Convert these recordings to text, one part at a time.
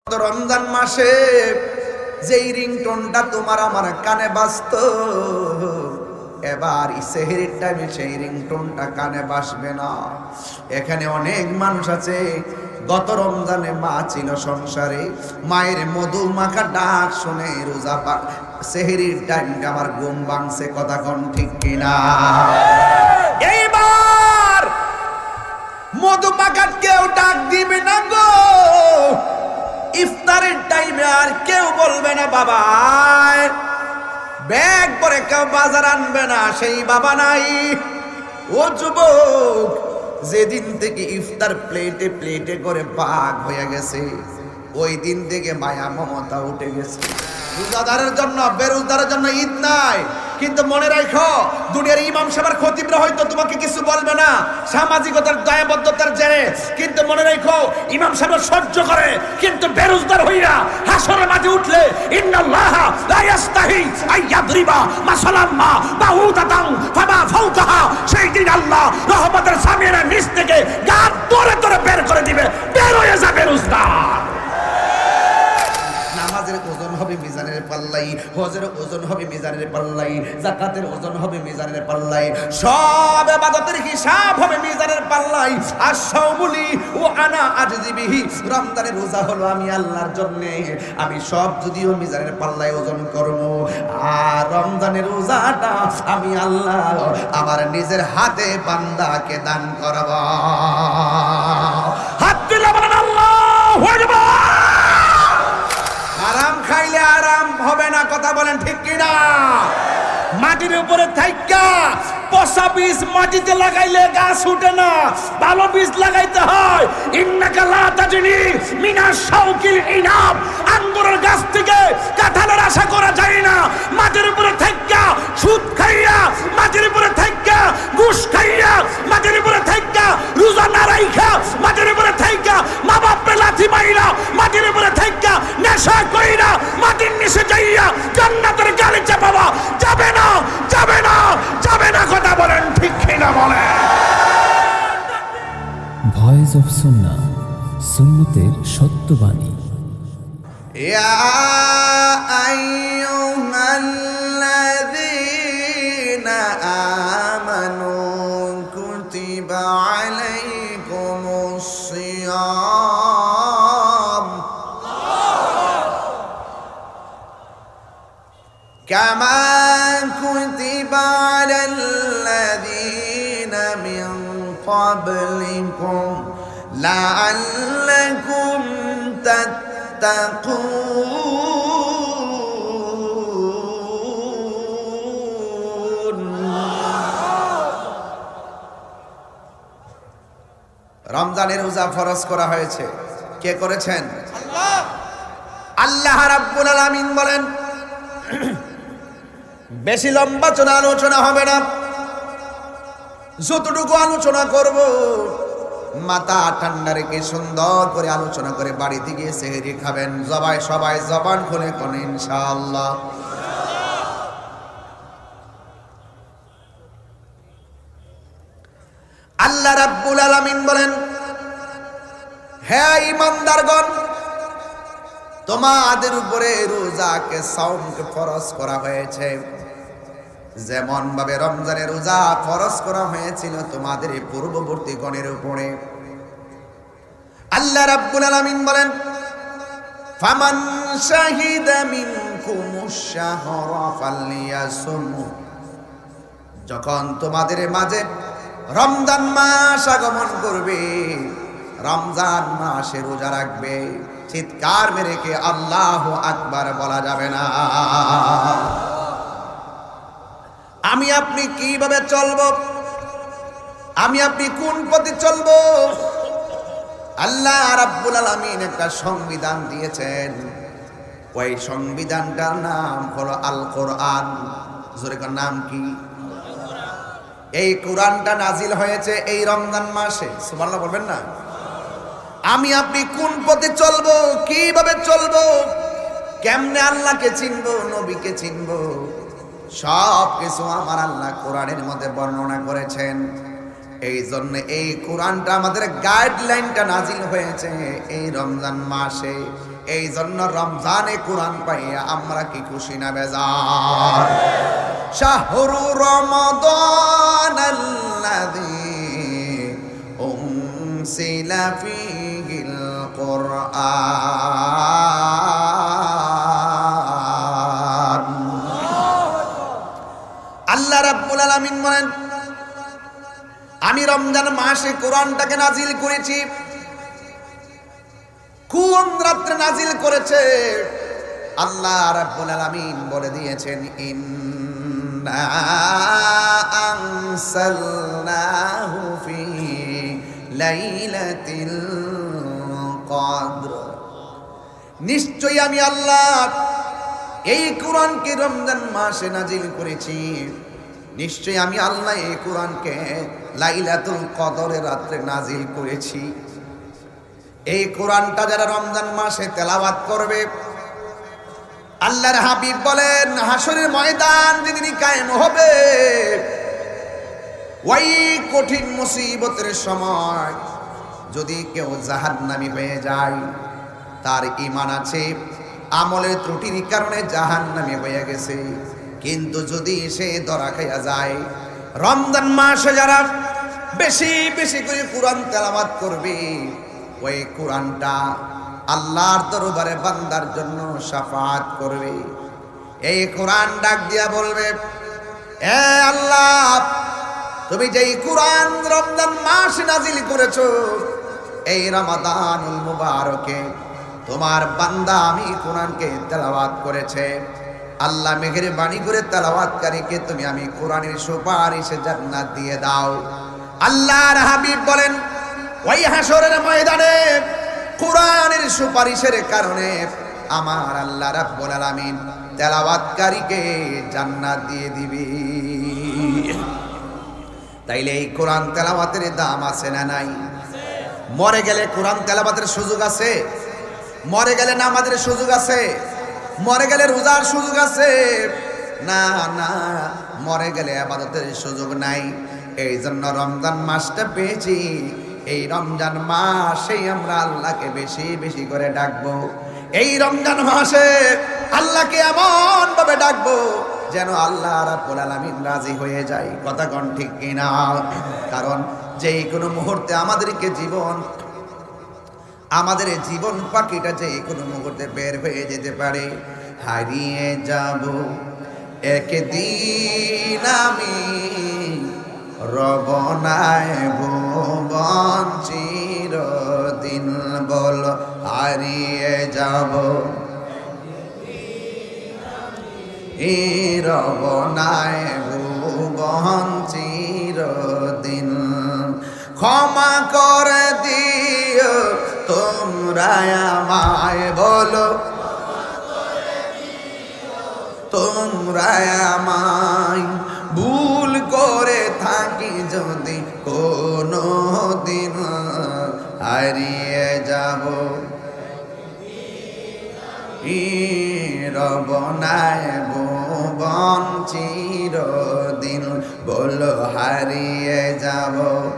রমজান মাসে যেই রিংটোনটা তোমার আমার কানে বাজতো, এবার সেহরির টাইমে সেই রিংটোনটা কানে বাজবে না। এখানে অনেক মানুষ আছে গত রমজানে মা ছিল সংসারে, মায়ের মধু মাখা ডাক শুনে রোজা সেহরির টাইমটা আমার ঘুম ভাঙছে। কথা কোন ঠিক কিনা? এইবার মধু মাখা কেউ ডাক দিবে না গো, ইফতারের টাইমে আর কেউ বলবে না বাবা ব্যাগ করে কেউ বাজার আনবে না, সেই বাবা নাই। ও যুবক, যেদিন থেকে ইফতার প্লেটে প্লেটে করে ভাগ হয়ে গেছে, ওই দিন থেকে মায়া মমতা উঠে গেছে। রোজাদারের জন্য বেরোজদারের জন্য ঈদ নাই, কিন্তু মনে রাখো দুনিয়ার ইমাম সাহেবের খতিবরা হয়তো তোমাকে কিছু বলবে না সামাজিকতার দায়বদ্ধতার জেরে, কিন্তু মনে রাখো ইমাম সাহেব সহ্য করে, কিন্তু বেরোজদার হইয়া হাসরের মাঝে উঠলে ইন্নাল্লাহা লা ইস্তাহি আইয়াদরিবা মাসালাম মা বাউদাতান ফামা ফাওকাহা, সেই দিন আল্লাহ রহমতের সামিনের নিচ থেকে গা ধরে ধরে বের করে দিবে, বের হয়ে যাবে বেরোজদার। নামাজের ওজন হবে মিজানের পাল্লাই, হজের ওজন হবে মিজানের পাল্লাই, যাকাতের ওজন হবে মিজানের পাল্লাই, সব ইবাদতের হিসাব হবে মিজানের পাল্লাই। আর সাওমুলি ও আনা আজজিবিহি, রমজানের রোজা হলো আমি আল্লাহর জন্য, আমি সব যদিও মিজানের পাল্লায় ওজন করব, আর রমজানের রোজাটা আমি আল্লাহ আমার নিজের হাতে বান্দাকে দান করব। হাত তুলে বলেন আল্লাহু আকবার। আরাম খাইলে আরাম হবে না, কথা বলেন ঠিক কিনা? মাটির উপরে থাইকা পচা বীজ মাটিতে লাগাইলে গাছ উঠে না, ভালো বীজ লাগাইতে হয়। ইন্নাকা লা তাজনি মিনাশ শাওকিল ইনাব, আঙ্গুরের গাছ থেকে কাঁঠালের আশা করা যায় না। মাটির উপরে থাইকা সুদ খাইয়া, মাটির উপরে থাইকা ঘুষ খাইয়া, মাটির উপরে থাইকা রোজা না রাইখা, মাটির উপরে থাইকা মা বাপে লাথি মাইরা, মাটির উপরে থাইকা নেশা কইরা মাটির নিচে যাইয়া জান্নাতের গালিচা পাওয়া যাবে না, যাবে না, যাবে না। কথা বলেন ঠিক কিনা বলেন? ভয়েস অফ সুন্নাহ, সুন্নতের সত্যবাণী। ইয়া আইয়ুহাল্লাযীনা আমানু কুতিবা আলাইকুমুস সিয়াম কামা কুতিবা আলাল্লাযীনা মিন ক্বাবলিকুম লাআল্লাকুম তাত্তাকুন। রমজানের রোজা ফরজ করা হয়েছে, কে করেছেন? আল্লাহ। আল্লাহ রাব্বুল আলামিন বলেন, বেশি লম্বা আলোচনা হবে না, যতটুকু আলোচনা করব মাথা ঠান্ডা রেখে সুন্দর করে আলোচনা করে বাড়িতে গিয়ে সেহরি খাবেন। সবাই জবান খুলে কোন ইনশাআল্লাহ। আল্লাহ রাব্বুল আলামিন বলেন, হে ঈমানদারগণ, তোমাদের উপরে রোজাকে সাওমকে ফরজ করা হয়েছে, যেমন ভাবে রমজানের রোজা ফরজ করা হয়েছিল তোমাদের পূর্ববর্তী গণের উপরে। আল্লাহ রাব্বুল আলামিন বলেন, ফামান শাহিদা মিনকুমুশ শাহরা ফালইয়াসুম, যখন তোমাদের মাঝে রমজান মাস আগমন করবে, রমজান মাসে রোজা রাখবে। চিৎকার মেরে কে আল্লাহু আকবার বলা যাবে না। আমি আপনি কিভাবে চলবো, আমি আপনি কোন পথে চলবো? আল্লাহ রাব্বুল আলামিন একটা সংবিধান দিয়েছেন, ওই সংবিধানটার নাম হলো আল কোরআন। জোরে কোন নাম কি? এই কোরআনটা নাজিল হয়েছে এই রমজান মাসে। সুবহানাল্লাহ বলবেন না? আমি আপনি কোন পথে চলবো, কিভাবে চলবো, কেমনে আল্লাহকে চিনবো, নবীকে চিনবো, সব কিছু আমার আল্লাহ কোরআনের মধ্যে বর্ণনা করেছেন। এই জন্য এই কোরআনটা আমাদের গাইডলাইনটা নাজিল হয়েছে এই রমজান মাসে। এই জন্য রমজানে কোরআন পাইয়া আমরা কি খুশি না বেজার? শাহরু রমাদানাল্লাযী উনসিলা ফীহিল কুরআন। আল্লাহ রাব্বুল আলামিন বলেন, আমি রমজান মাসে কোরআনটাকে নাজিল করেছি। কোন রাত্রে নাজিল করেছে? আল্লাহ রাব্বুল আলামিন বলে দিয়েছেন, ইন্না আনসালনাহু ফি লাইলাতিল কদর। নিশ্চয়ই আমি আল্লাহ এই কোরআনকে রমজান মাসে নাজিল করেছি। নিশ্চয়ই আমি আল্লাহ এই কোরআনকে লাইলাতুল কদরের রাত্রে নাজিল করেছি। এই কোরআনটা যারা রমজান মাসে তেলাওয়াত করবে, আল্লাহর হাবিব বলেন হাসরের ময়দান যেদিন কায়েম হবে, ওই কঠিন মুসিবতের সময় যদি কেউ জাহান্নামী হয়ে যায়, তার ঈমান আছে, আমলের ত্রুটির কারণে জাহান্নামী হয়ে গেছে, কিন্তু যদি সে ধরা খাইয়া যায়, রমজান মাসে যারা বেশি বেশি করে কোরআন তেলাওয়াত করবে, ওই কোরআনটা আল্লাহর দরবারে বান্দার জন্য শাফাআত করবে। এই কোরআন ডাক দিয়া বলবে, এ আল্লাহ, তুমি যেই কোরআন রমজান মাসে নাজিল করেছো, এই রমাদানুল মুবারকে তোমার বান্দা আমি কোরআনকে তেলাওয়াত করেছে। আল্লাহ মেহেরবানি করে তেলাওয়াতকারীকে তুমি আমি কোরআনের সুপারিশে জান্নাত দিয়ে দাও। আল্লাহর হাবিব বলেন, ওই হাসরের ময়দানে কোরআনের সুপারিশের কারণে আমার আল্লাহ রাব্বুল আলামিন তেলাওয়াতকারীকে জান্নাত দিয়ে দিবে। তাইলে এই কোরআন তেলাওয়াতের দাম আছে না নাই? মরে গেলে কোরআন তেলাওয়াতের সুযোগ আছে? মরে গেলে নামাজের সুযোগ আছে? মরে গেলে রোজার সুযোগ আছে? না না, মরে গেলে ইবাদতের সুযোগ নাই। এই জন্য রমজান মাসটা পেয়েছি, এই রমজান মাসেই আমরা আল্লাহকে বেশি বেশি করে ডাকবো। এই রমজান মাসে আল্লাহকে এমন ভাবে ডাকবো যেন আল্লাহ রাব্বুল আলামিন রাজি হয়ে যায়। কথা কোন ঠিক কিনা? কারণ যেই কোনো মুহূর্তে আমাদের জীবন পাখিটা যে কোনো মুহূর্তে বের হয়ে যেতে পারে, হারিয়ে যাব একদিন আমি, রবনায় ভুবন চিরদিন। বল হারিয়ে যাব রবনায় ভুবন চিরদিন। ক্ষমা করে দিও তোমরা আমায়, বলো তোমরা আমায়, ভুল করে থাকি যদি কোনো দিন, হারিয়ে যাব রবনায় ভুবন চিরদিন। বলো হারিয়ে যাব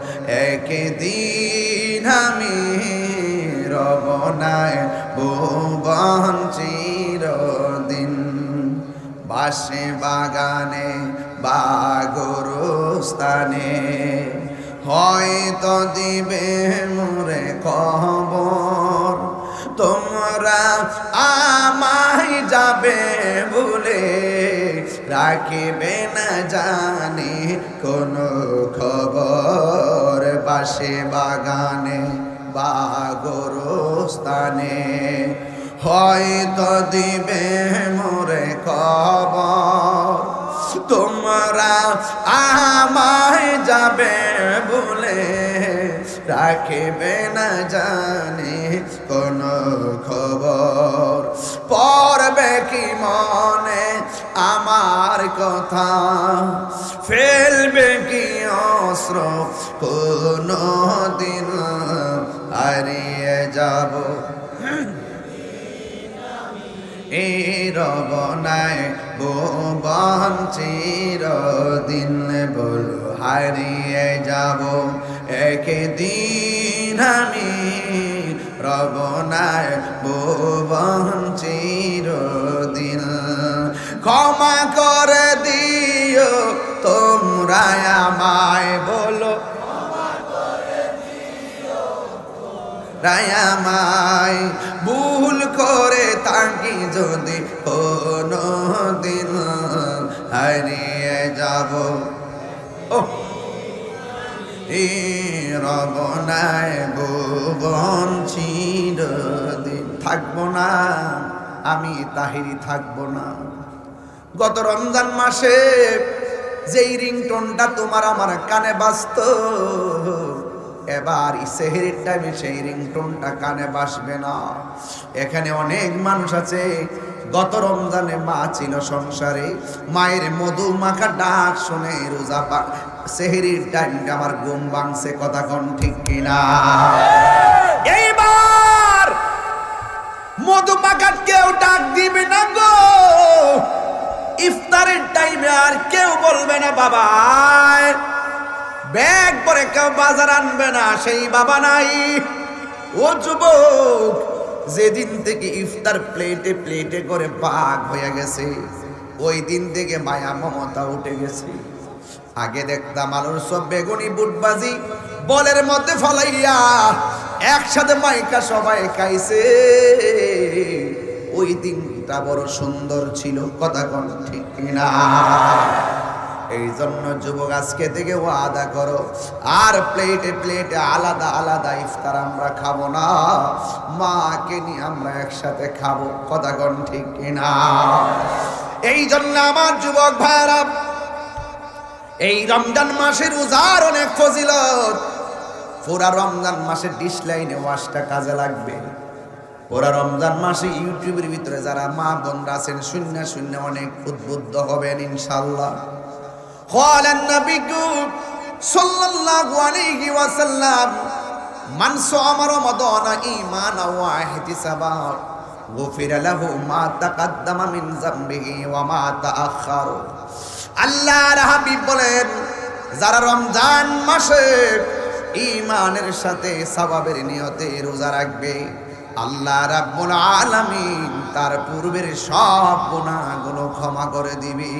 একদিন আমি, রবনায় ভুবন চিরদিন। বাসে বাগানে বা গোরস্থানে হয়তো দিবে মোরে খবর, তোমরা আমায় যাবে বলে রাখিবে না জানি কোনো খবর। বাসে বাগানে বা গোরস্থানে হয়তো দিবে মোরে খবর, তোমরা আমায় যাবে বলে রাখিবে না জানি কোনো খবর। পড়বে কি মনে আমার কথা, ফেলবে কি অস্ত্র কোনো দিন, হারিয়ে যাব এই রবনায় ভুবন চিরদিন। বলো হারিয়ে যাব একদিন আমি রবনায় ভুবন চিরদিন। ক্ষমা করে দিও তোমরা আমায়, বলো রায়ামাই ভুল করে থাকি যদি কোনো দিন হারিয়ে যাব ও রবনায় ভুবন চিরদিন। থাকবো না আমি তাহিরি, থাকবো না। গত রমজান মাসে যেই রিংটোনটা তোমার আমার কানে বাজতো, এবার সেহরির টাইমে সেই রিংটোনটা কানে বাসবে না। এখানে অনেক মানুষ আছে গত রমজানে মা ছিল সংসারে, মায়ের মধু মাখা ডাক শুনে রোজা সেহরির টাইমটা আমার ঘুম ভাঙছে। কথা কোন ঠিক কিনা? এইবার মধু মাখা কেউ ডাক দিবে না গো, ইফতারের টাইমে আর কেউ বলবে না বাবা ব্যাগ পরে কেউ বাজার আনবে না, সেই বাবা নাই। ও যুবক, যেদিন থেকে ইফতার প্লেটে প্লেটে করে ভাগ হয়ে গেছে, ওই দিন থেকে মায়া মমতা উঠে গেছে। আগে দেখতাম আলুর সব বেগুনি বুটবাজি বলের মধ্যে ফলাইয়া একসাথে মাইকা সবাই খাইছে। ওই দিনটা বড় সুন্দর ছিল। কথা কোন ঠিক কিনা? এই জন্য যুবক আজকে থেকে ওয়াদা করো, আর প্লেটে প্লেটে আলাদা আলাদা ইফতার আমরা খাবো না, মাকে নিয়ে আমরা একসাথে খাবো। কথা কোন ঠিক কিনা? এই জন্য আমার যুবক ভাইরা, এই রমজান মাসের রোজার অনেক ফজিলত। পুরা রমজান মাসের ডিশ লাইনে ওয়াজটা কাজে লাগবে। পুরা রমজান মাসে ইউটিউবের ভিতরে যারা মা বোনরা আছেন শূন্য শূন্য অনেক উদ্বুদ্ধ হবেন ইনশাআল্লাহ। قال النبي صلى الله عليه وسلم من صام رمضان إيمانا واحتسابا غفر له ما تقدم من ذنبه وما تأخر। আল্লাহর হাবিব বলেন, যারা রমজান মাসে ঈমানের সাথে সওয়াবের নিয়তে রোজা রাখবে, আল্লাহ রাব্বুল আলামিন তার পূর্বের সব গুনাহগুলো ক্ষমা করে দিবে।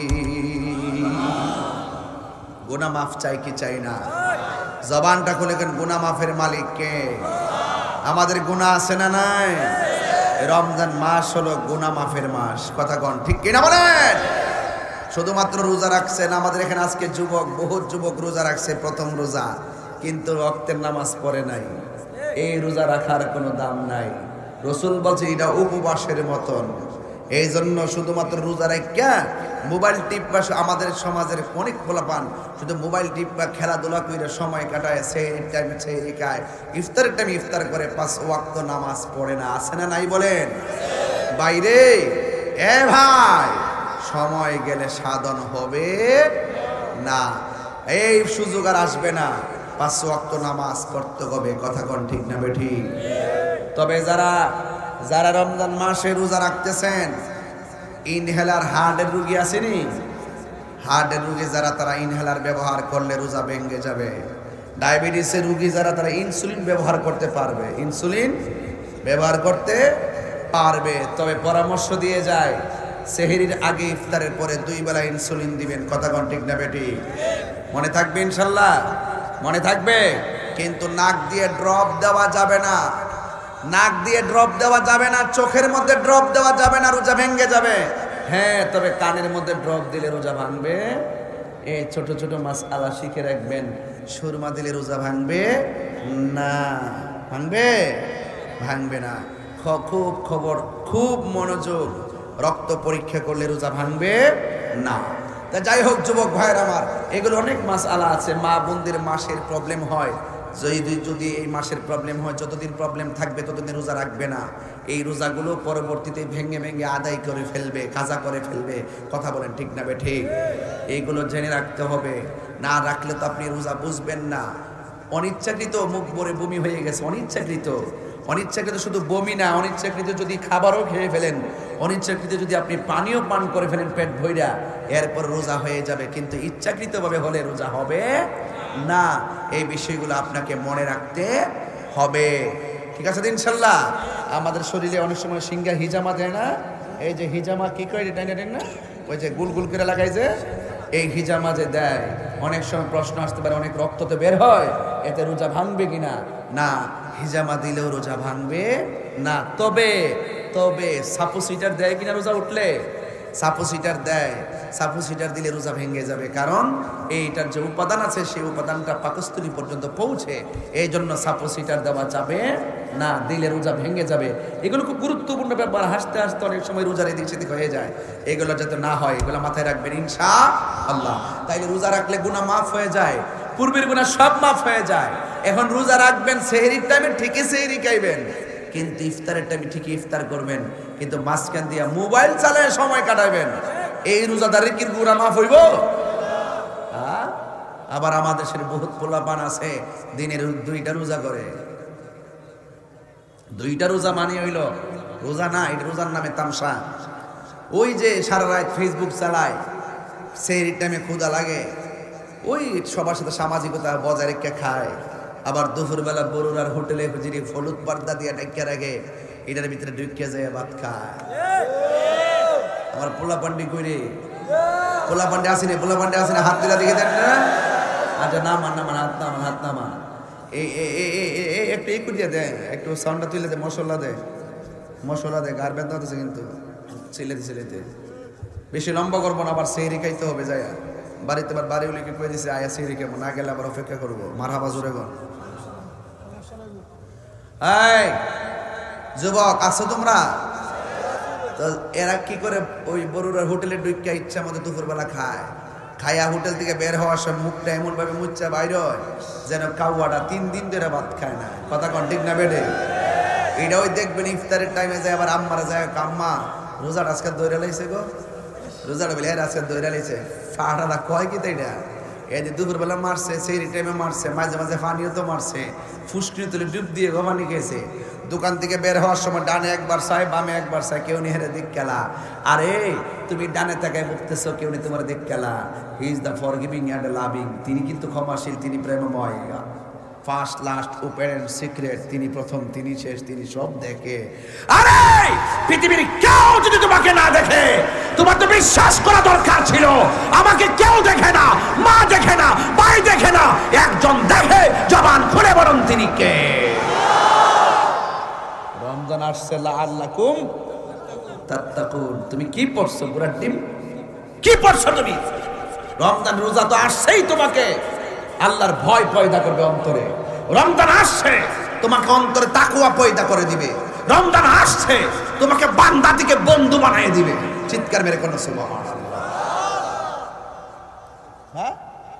গুনাহ মাফ চাই কি চাই না? জবানটা খুলে কেন, গুনাহ মাফের মালিক কে? আমাদের গুনাহ আছে না নাই? রমজান মাস হলো গুনাহ মাফের মাস। কথা কোন ঠিক কিনা বলেন? শুধুমাত্র রোজা রাখছেন আমাদের এখানে আজকে যুবক, বহুত যুবক রোজা রাখছে প্রথম রোজা, কিন্তু রক্তের নামাজ পড়ে নাই। এই রোজা রাখার কোনো দাম নাই। রাসূল বলছে এটা উপবাসের মতন। এই জন্য শুধুমাত্র রোজা রাখা মোবাইল টিপবা, আমাদের সমাজের অনেক পোলাপান শুধু মোবাইল টিপবা খেলাধুলা করে সময় কাটায়, সেই টাইমে সেই খায়, ইফতারের টাইমে ইফতার করে, 5 ওয়াক্ত নামাজ পড়ে না। আছে না নাই বলেন? বাইরে এ ভাই, সময় গেলে সাধন হবে না, এই সুযোগ আর আসবে না। 5 ওয়াক্ত নামাজ পড়তে হবে। কথা কোন ঠিক না বেঠিক? তবে যারা রমজান মাসে রোজা রাখতেছেন, ইনহেলার হার্টের রোগী আসেনি, হার্টের রোগী যারা, তারা ইনহেলার ব্যবহার করলে রোজা ভেঙে যাবে। ডায়াবেটিসের রোগী যারা, তারা ইনসুলিন ব্যবহার করতে পারবে, ইনসুলিন ব্যবহার করতে পারবে। তবে পরামর্শ দিয়ে যায়, সেহরির আগে ইফতারের পরে 2 বেলা ইনসুলিন দিবেন। কথা কোন ঠিক না বেঠিক? মনে থাকবে ইনশাল্লাহ? মনে থাকবে। কিন্তু নাক দিয়ে ড্রপ দেওয়া যাবে না, নাক দিয়ে ড্রপ দেওয়া যাবে না, চোখের মধ্যে ড্রপ দেওয়া যাবে না, রোজা ভেঙে যাবে। হ্যাঁ, তবে কানের মধ্যে ড্রপ দিলে রোজা ভাঙবে। এই ছোট ছোট মাসআলা শিখে রাখবেন। সুরমা দিলে রোজা ভাঙবে না। ভাঙবে? ভাঙবে না। খুব খবর, খুব মনোযোগ। রক্ত পরীক্ষা করলে রোজা ভাঙবে না। তা যাই হোক যুবক ভাইয়ের আমার, এগুলো অনেক মাসআলা আছে। মা বোনদের মাসের প্রবলেম হয়, যদি এই মাসের প্রবলেম হয়, যতদিন প্রবলেম থাকবে ততদিন রোজা রাখবে না। এই রোজাগুলো পরবর্তীতে ভেঙে ভেঙে আদায় করে ফেলবে, কাজা করে ফেলবে। কথা বলেন ঠিক না বেঠিক? এইগুলো জেনে রাখতে হবে। না রাখলে তো আপনি রোজা বুঝবেন না। অনিচ্ছাকৃত মুখ ভরে বমি হয়ে গেছে, অনিচ্ছাকৃত অনিচ্ছাকৃত শুধু বমি না, অনিচ্ছাকৃত যদি খাবারও খেয়ে ফেলেন, অনিচ্ছাকৃত যদি আপনি পানিও পান করে ফেলেন পেট ভইরা, এরপর রোজা হয়ে যাবে, কিন্তু ইচ্ছাকৃতভাবে হলে রোজা হবে না। এই বিষয়গুলো আপনাকে মনে রাখতে হবে, ঠিক আছে ইনশাল্লাহ। আমাদের শরীরে অনেক সময় সিঙ্গা হিজামা দেয় না, এই যে হিজামা কি করে না, ওই যে গুল গুল করে লাগাই যে, এই হিজামা যে দেয়, অনেক সময় প্রশ্ন আসতে পারে অনেক রক্ত তো বের হয়, এতে রোজা ভাঙবে কিনা? না, হিজামা দিলেও রোজা ভাঙবে না। তবে তবে সাপোসিটার দেয় কিনা রোজা উঠলে? সাপোসিটার দেয়, সাপোসিটার দিলে রোজা ভেঙে যাবে, কারণ এইটার যে উপাদান আছে সেই উপাদানটা পাকস্থলী পর্যন্ত পৌঁছে, এই জন্য সাপোসিটার দেওয়া যাবে না, দিলে রোজা ভেঙে যাবে। এগুলো খুব গুরুত্বপূর্ণ ব্যাপার, হাসতে হাসতে অনেক সময় রোজার এদিক সেদিক হয়ে যায়, এগুলো যাতে না হয় এগুলো মাথায় রাখবেন ইনশাআল্লাহ। তাইলে রোজা রাখলে গুনাহ মাফ হয়ে যায়, পূর্বের গুনাহ সব মাফ হয়ে যায়। এখন রোজা রাখবেন, সেহরির টাইমে ঠিকই সেহরি খাইবেন, কিন্তু ইফতারের টাইমে ঠিকই ইফতার করবেন, কিন্তু মাঝখান দিয়া মোবাইল চালায় সময় কাটাবেন, এই রোজাদারের কি গুনাহ মাফ হইব? আবার আমাদের দেশের বহুত পোলাপান আছে দিনের 2টা রোজা করে, 2টা রোজা মানে হইল রোজা না, এটা রোজার নামে তামসা। ওই যে সারা রাত ফেসবুক চালায়, সেহরির টাইমে ক্ষুধা লাগে, ওই সবার সাথে সামাজিকতা বজায় রেখে খায়, আবার দুপুরবেলা বড়ুরার হোটেলে যিনি হলুদ পর্দা দিয়ে ডাকিয়া রাখে, এটার ভিতরে ঢুকিয়া যায় ভাত খায়। আমার পোলাপান্ডি কইরে, পোলাপান্ডি আসেনি, পোলাপান্ডি আসেনি, হাত দিলা দিকে দেন না, আচ্ছা না মান না মান, হাত না মান, হাত না মান, একটু একটু দিয়ে দেয়, একটু সাউন্ডটা তুলে দেয়, মশলা দেয়, মশলা দেয়, গার বেঁধে হতেছে কিন্তু ছেলেতে ছেলেতে। বেশি লম্বা করবো না, আবার সেহরি খাইতে হবে যায় বাড়িতে, আবার বাড়ি উলিকে কয়ে দিছে আয়া সেহরি কেমন, না গেলে আবার অপেক্ষা করবো। মারহাবা জোরে গন। এই যুবক আছো তোমরা? তো এরা কি করে ওই বড়ুরার হোটেলে ঢুকিয়া ইচ্ছা মতো দুপুরবেলা খায়, খাইয়া হোটেল থেকে বের হওয়ার সময় মুখটা এমন ভাবে মুচ্ছা বাইর হয় যেন কাউয়াটা 3 দিন ধরে ভাত খায় না। কথা কন ঠিক না বেডে? এটা ওই দেখবেন ইফতারের টাইমে যায়, আবার আম্মারা যায়, কাম্মা রোজাটা আজকে দৈরা লাইছে গো, রোজাটা বলে আজকে দৈরা লাইছে, ফাটাটা কয় কি তাই এটা, এই যে দুপুরবেলা মারছে, সেই টাইমে মারছে, মাঝে মাঝে পানিও তো মারছে, ফুসকিনি তুলে ডুব দিয়ে গমানি খেয়েছে। দোকান থেকে বের হওয়ার সময় ডানে একবার চায়, বামে একবার চায়, কেউ নিয়ে দিক খেলা। আরে তুমি ডানে তাকায় বলতেছো, কেউ নি তোমার দিক খেলা। He is the forgiving and loving, তিনি কিন্তু ক্ষমাশীল, তিনি প্রেমময়, first last open end secret, তিনি প্রথম, তিনি শেষ, তিনি সব দেখে। আরে পৃথিবীর কেউ যদি তোমাকে না দেখে, তোমার তো বিশ্বাস করা দরকার ছিল আমাকে কেউ দেখে না, মা দেখে না, ভাই দেখে না, একজন দেখে, জবান খুলে বলুন তিনি কে? রমজান আসছে লাআল্লাকুম তাত্তাকুন। তুমি কি পড়ছো বুড়ার ডিম, কি পড়ছো তুমি? রমজান রোজা তো আসছেই তোমাকে আল্লাহর ভয় পয়দা করবে অন্তরে। রমজান আসছে তোমাকে অন্তরে তাকওয়া পয়দা করে দিবে। রমজান আসছে তোমাকে বান্দা থেকে বন্ধু বানিয়ে দিবে। চিৎকার মেরে কোন সুবহানাল্লাহ। হ্যাঁ,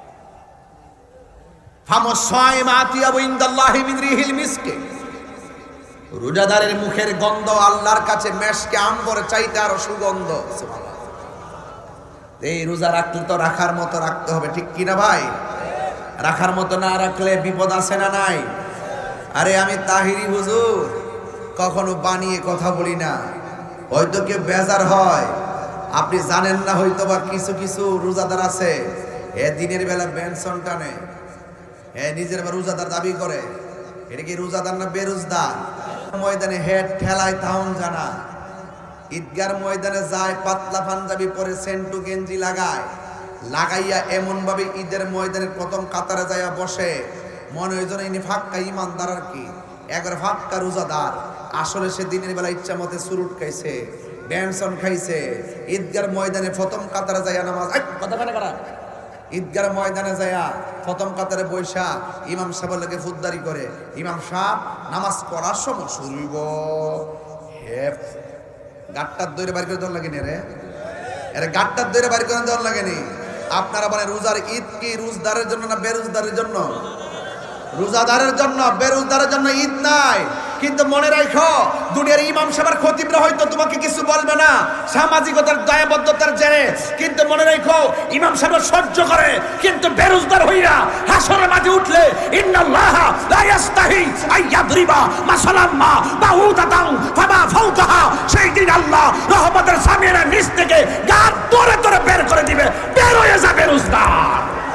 ফামুস সাইমা আতিয়াবু ইনদাল্লাহি মিন রিহিল মিসকে, রোজাদারের মুখের গন্ধ আল্লাহর কাছে মেশকে আম্বরের চাইতে আরো সুগন্ধ। সুবহানাল্লাহ। এই রোজা রাখলে তো রাখার মতো রাখতে হবে, ঠিক কিনা ভাই? রাখার মতো না রাখলে বিপদ আছে না নাই? আরে আমি তাহিরি হুজুর, কখনো বানিয়ে কথা বলি না, হয়তো কেউ বেজার হয়, আপনি জানেন না হয়তো, বা কিছু কিছু রোজাদার আছে এ দিনের বেলা বেনসন টানে, এ নিজের রোজাদার দাবি করে। এটা কি রোজাদার না বেরোজদার? ময়দানে হেড ঠেলায় তাউন জানা, ঈদগার ময়দানে যায় পাতলা পাঞ্জাবি পরে সেন্টু গেঞ্জি লাগায়, লাগাইয়া এমন ভাবে ঈদের ময়দানের প্রথম কাতারে যাইয়া বসে, মনে হয় যেন ইনি ফাক্কা ইমানদার, আর কি একবার ফাক্কা রোজাদার। আসলে সে দিনের বেলা ইচ্ছা মতে সুরুট খাইছে, ড্যান্সন খাইছে, ঈদগার ময়দানে প্রথম কাতারে যাইয়া নামাজ কথা করা, ঈদগার ময়দানে যাইয়া প্রথম কাতারে বৈশা ইমাম সাহেবের লোকে ফুদ্দারি করে। ইমাম সাহেব নামাজ পড়ার সময় শুরুইব, হে গাট্টার দৈরে বাড়ি করে দেওয়ার লাগেনি রে, এর গাট্টার দৈরে বাড়ি করে দেওয়ার লাগেনি। আপনারা বলেন রোজার ঈদ কি রোজদারের জন্য না বেরোজদারের জন্য? রোজাদারের জন্য, বেরোজদারের জন্য ঈদ নাই। কিন্তু মনে রাখো দুনিয়ার ইমাম সাহেবের খতিবরা হয়তো তোমাকে কিছু বলবে না সামাজিকতার দায়বদ্ধতার জেরে, কিন্তু মনে রাখো ইমাম সাহেব সহ্য করে, কিন্তু বেরোজগার হইয়া হাসরের মাঝে উঠলে ইন্নাল্লাহ লা ইস্তাহি আইয়াদরিবা মাসালাম মা বাউদাতান ফামা ফাওকাহা, সেই দিন আল্লাহ রহমতের সামিয়ানের নিচ থেকে গাদ ধরে ধরে বের করে দিবে, বের হয়ে যাবে বেরোজগার।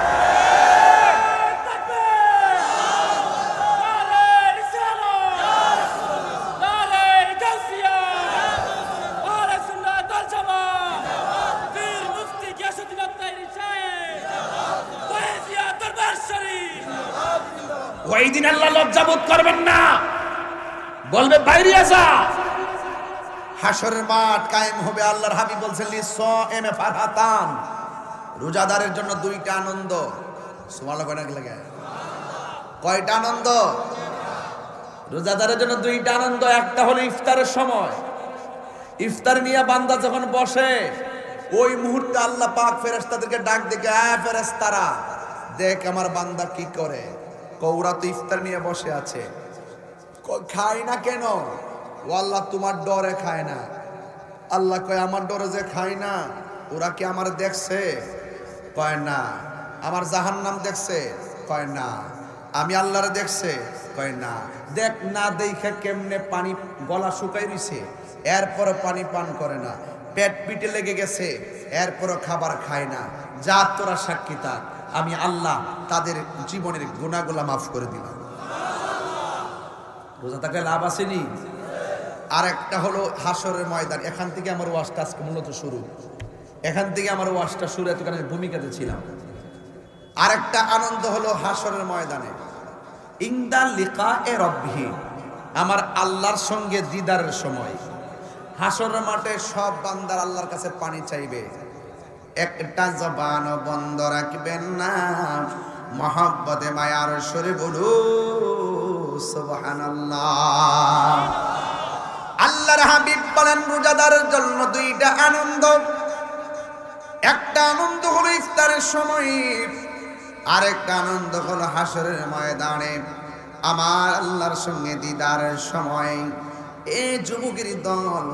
ওই দিন আল্লাহ লজ্জাবোধ করবেন না, বলবে বাইরে আসা। হাসরের মাঠ কায়েম হবে। আল্লাহর হাবিব বলছেন লিসাইমে ফারহাতান, রোজাদারের জন্য দুইটা আনন্দ। সুবহানাল্লাহ কয়টা লাগে? কয়টা আনন্দ? রোজাদারের জন্য দুইটা আনন্দ। একটা হলো ইফতারের সময়, ইফতার নিয়ে বান্দা যখন বসে ওই মুহূর্তে আল্লাহ পাক ফেরেশতাদেরকে ডাক দিকে, আয় ফেরেশতারা দেখ আমার বান্দা কি করে। কৌরা তো ইফতার নিয়ে বসে আছে, খায় না কেন? ও আল্লাহ তোমার ডরে খায় না। আল্লাহ কয় আমার ডরে যে খায় না ওরা কি আমার দেখছে? কয় না। আমার জাহান্নাম দেখছে? কয় না। আমি আল্লাহরে দেখছে? কয় না। দেখ না দেখে কেমনে পানি গলা শুকাই রইছে, এরপরও পানি পান করে না, পেট পিটে লেগে গেছে, এরপরও খাবার খায় না। যা তোরা সাক্ষী থাক, আমি আল্লাহ তাদের জীবনের গুনাহগুলো মাফ করে দিলাম। রোজা থাকলে লাভ আসেনি? আর একটা হলো হাসরের ময়দান। এখান থেকে আমার ওয়াজটা আজকে মূলত শুরু, এখান থেকে আমার ওয়াজটা শুরু, এতখানি ভূমিকাতে ছিলাম। আরেকটা আনন্দ হলো হাসরের ময়দানে ইনদা লিকায়ে রাব্বিহি, আমার আল্লাহর সঙ্গে দিদারের সময়। হাসরের মাঠে সব বান্দার আল্লাহর কাছে পানি চাইবে, একটা জবান বন্ধ রাখবেন না, মহব্বতে মায়ার সরে বলু সুবহানাল্লাহ। আল্লাহর হাবিব বলেন রোজাদারের জন্য দুইটা আনন্দ। একটা আনন্দ হলো ইফতারের সময়, আরেকটা আনন্দ হলো হাসরের ময়দানে আমার আল্লাহর সঙ্গে দিদারের সময়। এই যুবকের দল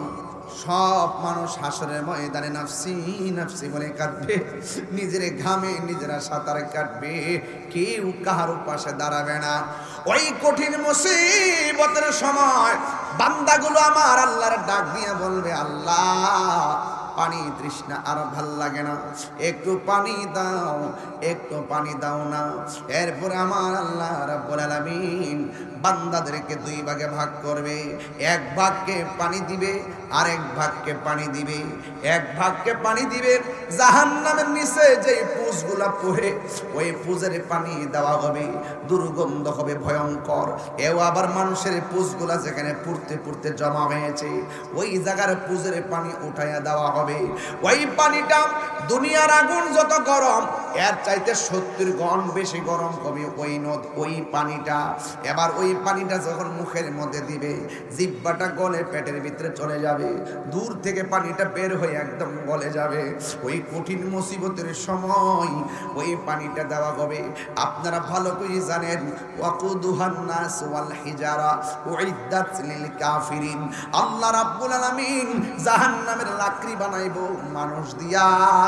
সব মানুষ হাসরের ময়দানে নাফসি নাফসি বলে কাটবে, নিজের ঘামে নিজেরা সাঁতার কাটবে, কেউ কাহার পাশে দাঁড়াবে না। ওই কঠিন মুসিবতের সময় বান্দাগুলো আমার আল্লাহর ডাক দিয়ে বলবে, আল্লাহ পানি তৃষ্ণা আর ভাল লাগে না, একটু পানি দাও, একটু পানি দাও না। এরপর আমার আল্লাহ রাব্বুল আলামিন বান্দাদেরকে দুই ভাগে ভাগ করবে, এক ভাগকে পানি দিবে, আরেক ভাগকে পানি দিবে। এক ভাগকে পানি দিবে জাহান্নামের নিচে যে পুজগুলা পড়ে, ওই পুজের পানি দেওয়া হবে, দুর্গন্ধ হবে ভয়ঙ্কর। এও আবার মানুষের পুজগুলা যেখানে পুড়তে পুড়তে জমা হয়েছে, ওই জায়গার পুজের পানি উঠাইয়া দেওয়া হবে। ওই পানিটা দুনিয়ার আগুন যত গরম, এর চাইতে 70 গুণ বেশি গরম হবে ওই নদ, ওই পানিটা। এবার ওই পানিটা যখন মুখের মধ্যে দিবে, জিহ্বাটা গলে পেটের ভিতরে চলে যাবে, দূর থেকে পানিটা বের হয়ে একদম গলে যাবে। ওই কঠিন মুসিবতের সময় ওই পানিটা দেওয়া হবে। আপনারা ভালো করে জানেন, ওয়াকুদুহান নাস ওয়াল হিজারা উইদ্দাত লিল কাফিরিন। আল্লাহ রাব্বুল আলামিন জাহান্নামের লাকড়ি বানাইবো মানুষ দিয়া,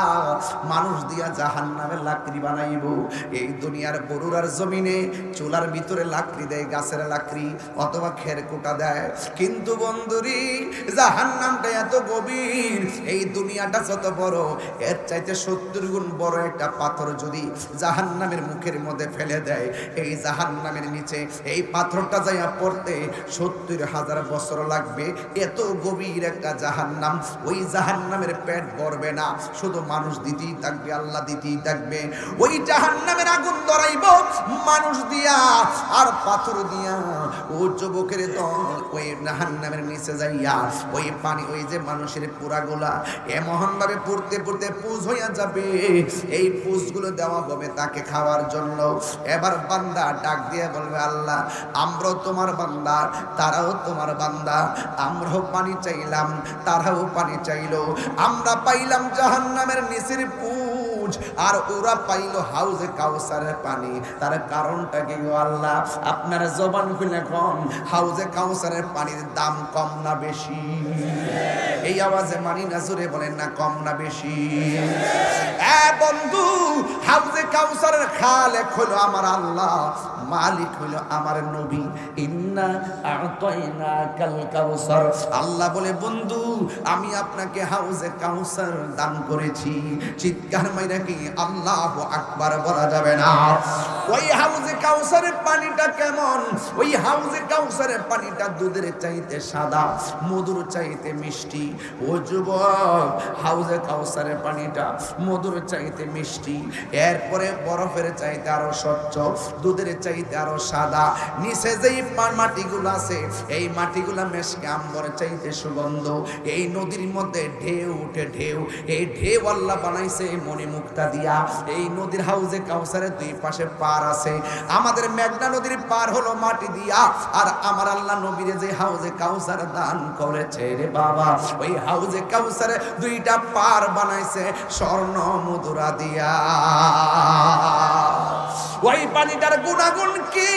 মানুষ দিয়া জাহান্নামের লাকড়ি বানাইবো। এই দুনিয়ার বরুরার জমিনে চুলার ভিতরে লাকড়ি দেয়, গাছের লাকড়ি অথবা খেরকুটা দেয়, কিন্তু বন্ধুরি জাহান্নামটা এত গভীর, এই দুনিয়াটা যত বড়, এর চাইতে 70 গুণ বড় একটা পাথর যদি জাহান্নামের মুখের মধ্যে ফেলে দেয়, এই জাহান্নামের নিচে এই পাথরটা যাইয়া পড়তে 70,000 বছর লাগবে। এত গভীর একটা জাহান্নাম, ওই জাহান্নামের পেট ভরবে না, শুধু মানুষ দিতেই থাকবে, আল্লাহ দিতেই থাকবে। ওই জাহান্নামের আগুন ধরাইব মানুষ দিয়া আর পাথর দিয়া। ও যুবকের দল ওই জাহান্নামের নিচে যাইয়া ওই পানি, ওই যে মানুষের পুরাগুলা এমন ভাবে পড়তে পড়তে পুজ হইয়া যাবে, এই পুজগুলো দেওয়া হবে তাকে খাওয়ার জন্য। এবার বান্দা ডাক দিয়ে বলবে, আল্লাহ আমরাও তোমার বান্দা, তারাও তোমার বান্দা, আমরাও পানি চাইলাম, তারাও পানি চাইলো, আমরা পাইলাম জাহান্নামের নিচের পুজ, সবুজ, আর ওরা পাইল হাউজে কাউসারের পানি। তার কারণটা কি গো আল্লাহ? আপনার জবান খুলে কম, হাউজে কাউসারের পানির দাম কম না বেশি? এই আওয়াজে মানি না, জোরে বলেন না, কম না বেশি? বন্ধু, হাউজে কাউসারের খালেক হলো আমার আল্লাহ, মালিক হলো আমার নবী। ইন্না আ'তাইনাকাল কাউসার। আল্লাহ বলে, বন্ধু আমি আপনাকে হাউজে কাউসার দান করেছি। চিৎকার মাইরা কি আল্লাহু আকবার বলা যাবে না? ওই হাউজে কাউসারের পানিটা কেমন? ওই হাউজে কাউসারের পানিটা দুধের চাইতে সাদা, মধুর চাইতে মিষ্টি। ও যুবক, হাউজে কাউসারের পানিটা মধুর চাইতে মিষ্টি, এরপরে বরফের চাইতে আরো স্বচ্ছ, দুধের চাইতে আরো সাদা। নিচে যেই মাটিগুলো আছে, এই মাটিগুলা মেশকে আম্বরের চাইতে সুগন্ধ। এই নদীর মধ্যে ঢেউ উঠে ঢেউ, এই ঢেউ আল্লাহ বানাইছে মণিমুক্তা দিয়া। এই নদীর হাউজে কাউসারের দুই পাশে পার আছে। আমাদের মেঘনা নদীর পার হলো মাটি দিয়া, আর আমার আল্লাহ নবীরে যে হাউজে কাউসার দান করেছে রে বাবা, ওই হাউজে কাউসারে দুইটা পার বানাইছে স্বর্ণ মুদ্রা দিয়া। ওই পানিটার গুণাগুণ কি?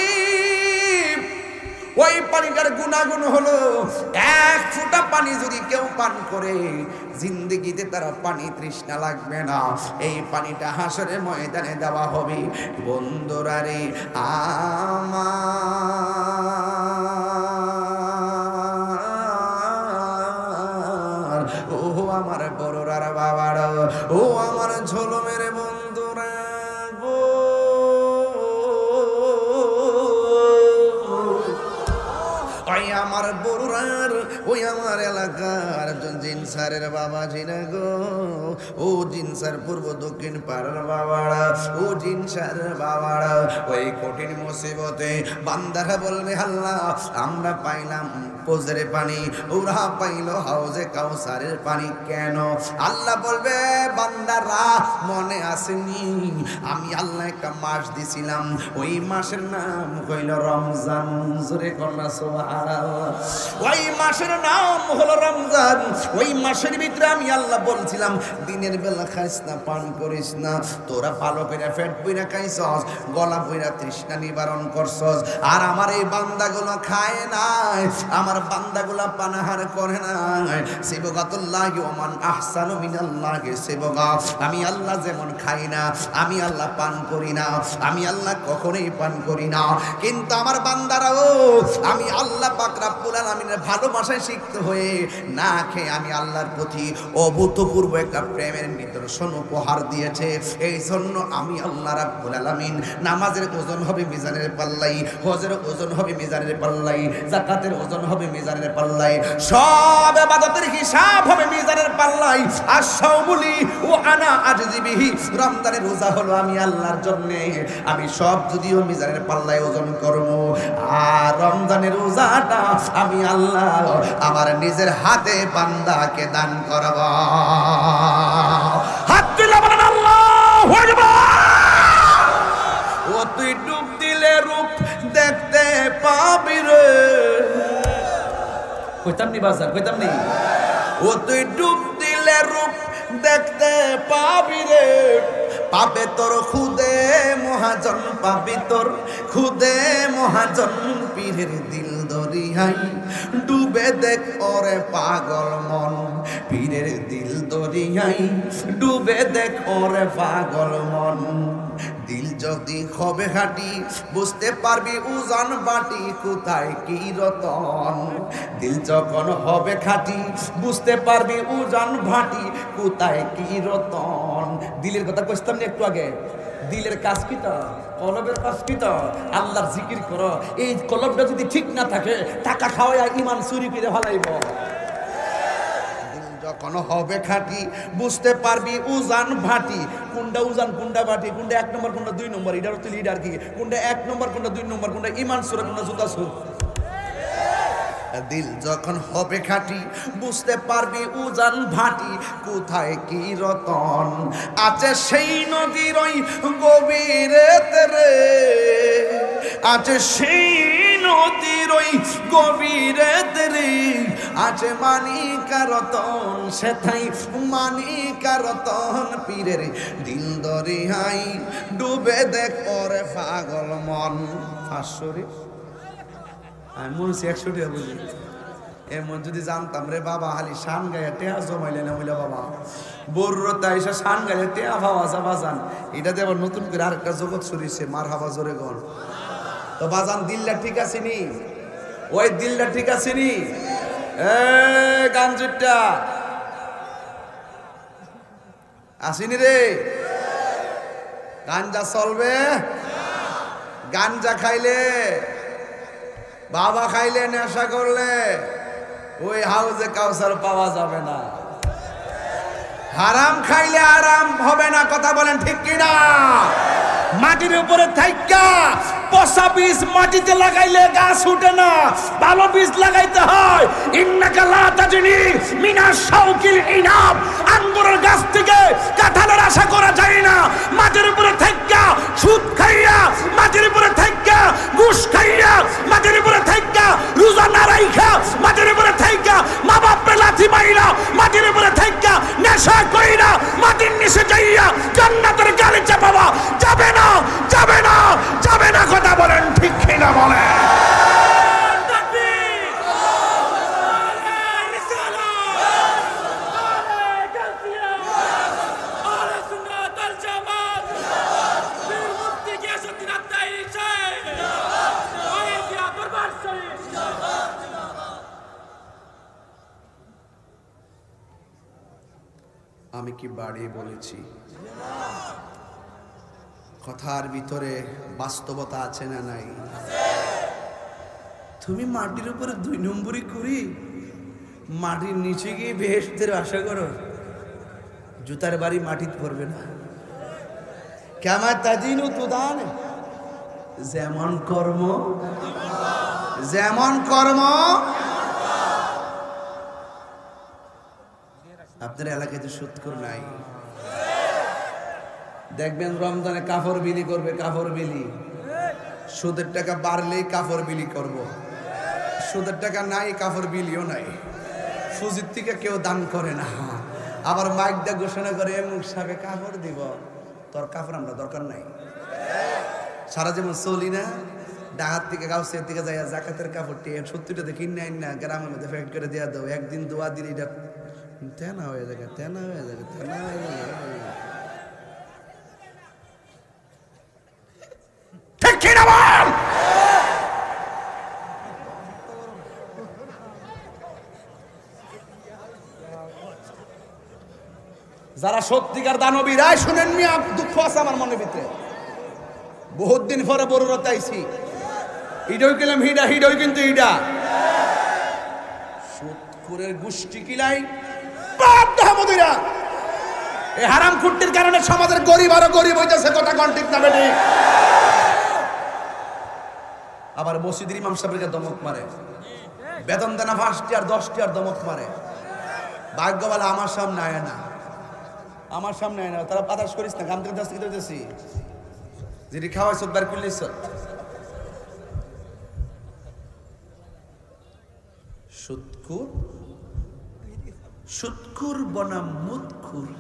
ওই পানিটার গুণাগুণ হলো, এক ফোঁটা পানি যদি কেউ পান করে জিন্দেগিতে তার পানি তৃষ্ণা লাগবে না। এই পানিটা হাসরের ময়দানে দেওয়া হবে। বন্ধুরা রে আমার, ও আমার বড়রার বাবারা, ও আমার ঝোলমের বন্ধুরা গো, ওই আমার বড়রার, ওই আমার এলাকার জিনসারের বাবা জিনা গো, ও জিনসার পূর্ব দক্ষিণ পাড়ার বাবারা, ও জিনসার বাবারা, ওই কঠিন মুসিবতে বান্দারা বলবে আল্লাহ আমরা পাইলাম পোজরে পানি, ওরা পাইল হাউজে কাউসারের পানি। কেন? আল্লাহ বলবে বান্দারা মনে আসেনি আমি আল্লাহ একটা মাস দিছিলাম, ওই মাসের নাম হইল রমজান। জোরে কন্যা সুবহানাল্লাহ। ওই মাসের নাম হলো রমজান। ওই মাসের ভিতরে আমি আল্লাহ বলছিলাম দিনের বেলা খাইস না, পান করিস না, তোরা ভালো করে পেট বইরা খাইছস, গলা বইরা তৃষ্ণা নিবারণ করছস, আর আমার এই বান্দাগুলো খায় নাই, আমার বান্দাগুলা পানাহার করে নাই। সিবগাতুল্লাহি ওয়া মান আহসানু মিনাল্লাহি সিবগা। আমি আল্লাহ যেমন খাই না, আমি আল্লাহ পান করি না, আমি আল্লাহ কখনোই পান করি না, কিন্তু আমার বান্দারাও আমি আল্লাহ পাক রব্বুল আলামিনের ভালোবাসায় সিক্ত হয়ে না খেয়ে আমি আল্লাহর প্রতি অভূতপূর্ব একটা প্রেমের নিদর্শন উপহার দিয়েছে। এই জন্য আমি আল্লাহ রাব্বুল আলামিন নামাজের ওজন হবে মিজানের পাল্লাই, হজের ওজন হবে মিজানের পাল্লাই, যাকাতের ওজন হবে মিজানের পাল্লাই, সব ইবাদতের হিসাব হবে মিজানের পাল্লাই। আর সাওমুলি ও আনা আজজিবিহি, রমজানের রোজা হলো আমি আল্লাহর জন্য, আমি সব যদিও মিজানের পাল্লায় ওজন করব, আর রমজানের রোজাটা আমি আল্লাহ আমার নিজের হাতে বান্দাকে দান করব। হাত তুলে বলেন আল্লাহু আকবার। ও তুই ডুব দিলে রূপ দেখতে পাবি রে, কইতাম নি বাজার, কইতাম নি। ও তুই ডুব দিলে রূপ দেখতে পাবি রে, পাবে তোর খুদে মহাজন, পাবি তোর খুদে মহাজন, পীরের দিল দরিয়াই ডুবে দেখ ওরে পাগল মন, পীরের দিল দরিয়াই ডুবে দেখ ওরে পাগল মন। দিল যদি হবে হাঁটি বুঝতে পারবি উজান বাটি, কোথায় কি রতন। দিল যখন হবে খাঁটি বুঝতে পারবি উজান ভাটি, কোথায় কি রতন। দিলের কথা কইতাম না একটু আগে, দিলের কাজ কি তো, কলবের কাজ কি তো, আল্লাহর জিকির করো। এই কলবটা যদি ঠিক না থাকে টাকা খাওয়ায় ইমান চুরি করে ফেলাইব। যখন হবে খাঁটি বুঝতে পারবি উজান ভাটি, কোনটা উজান কোনটা ভাটি, কোনটা 1 নম্বর কোনটা 2 নম্বর, এটার তো লিডার কি, কোনটা 1 নম্বর কোনটা 2 নম্বর, কোনটা ইমান সুরা কোনটা জুতা সুর। দিল যখন হবে খাঁটি বুঝতে পারবি উজান ভাটি, কোথায় কি রতন। আছে সেই নদীর ওই গভীরেতে রে, আছে সেই নদীর ওই গভীরেতে রে, আছে মানিকা রতন, সেথাই মানিক আর রতন পীরের দিল দরিয়াই ডুবে দেখ ওরে পাগল মন। 500 রে আমি মনে হচ্ছে 100 টাকা বুঝি। এমন যদি জানতাম রে বাবা, হালি শান গায়ে টেয়া জমাইলে না বলে বাবা বর্রতা এসে শান গায়ে টেয়া ভাবা যা বাজান। এটাতে আবার নতুন করে আরেকটা জগৎ ছড়িয়েছে, মার হাবা জোরে গন। তো বাজান দিলটা ঠিক আছে নি? ওই দিলটা ঠিক আছে নি? গাঞ্জিটা আসিনি রে? গাঞ্জা চলবে? গাঞ্জা খাইলে, বাবা খাইলে, নেশা করলে ওই হাউজে কাউসার পাওয়া যাবে না। হারাম খাইলে আরাম হবে না, কথা বলেন ঠিক কিনা? মাটির উপরে থাইকা পচা বীজ মাটিতে লাগাইলে গাছ উঠে না, ভালো বীজ লাগাইতে হয়। ইন্নাকা লা তাজনি মিনাশ শাওকিল ইনাব, আঙ্গুরের গাছ থেকে কাঁঠালের আশা করা যায় না। মাটির উপরে থাইকা সুদ খাইয়া, মাটির উপরে থাইকা ঘুষ খাইয়া, মাটির উপরে থাইকা রোজা না রাইখা, মাটির উপরে থাইকা মা বাপরে লাথি মাইরা, মাটির উপরে থাইকা নেশা কইরা মাটির নিচে যাইয়া জান্নাতের গালিচা পাওয়া যাবে না, যাবে না, যাবে না। কথা বলেন ঠিক কিনা বলেন? আমি কি বাড়িয়ে বলেছি? কথার ভিতরে বাস্তবতা আছে না নাই? তুমি মাটির উপরে 2 নম্বরই করি, মাটির নিচে গিয়ে বেহেশতের আশা করো, জুতার বাড়ি মাটিতে পড়বে না। কেমন তাজিনু তুদান, যেমন কর্ম যেমন কর্ম। আপনার এলাকায় তো সুদখোর নাই? দেখবেন রমজানে কাপড় বিলি করবে, কাপড় বিলি। সুদের টাকা বাড়লেই কাপড় বিলি করব, সুদের টাকা নাই কাপড় বিলিও নাই। ফুজির থেকে কেউ দান করে না, আবার মাইকটা ঘোষণা করে মুখ সাবে কাপড় দিব। তোর কাপড় আমরা দরকার নাই, সারা জীবন চলি না। ডাহাত থেকে গাউসের দিকে যাইয়া জাকাতের কাপড়টি 70টাতে কিনে আইন না, গ্রামের মধ্যে ফ্যাক্ট করে দেওয়া দাও। একদিন দোয়া দিলে এটা তেনা হয়ে যাবে, তেনা হয়ে যাবে, তেনা হয়ে যাবে। যারা সত্যিকার দানবীর, শুনেন মি, দুঃখ আছে আমার মনের ভিতরে। বহুত দিন পরে বড়রত আইছি, হিডই গেলাম হিডা, হিডই কিন্তু হিডা সুদখোরের গোষ্ঠী কিলাই বাপ দাহামদিরা। এই হারাম খুঁটির কারণে সমাজের গরিব আরো গরিব হইতেছে। কথা কোন ঠিক না বেটি? আবার মসজিদের ইমাম সাহেবকে দমক মারে, বেতন দেনা 5টি আর 10টি আর দমক মারে। ভাগ্যবালা আমার সামনে আয় না, আমার সামনে আয় না। তারা বাতাস করিস না, গাম থেকে দাস থেকে দিতেছি, যেটি খাওয়াই সব বার করলি। সুদখোর, সুদখোর বনাম মুদখোর।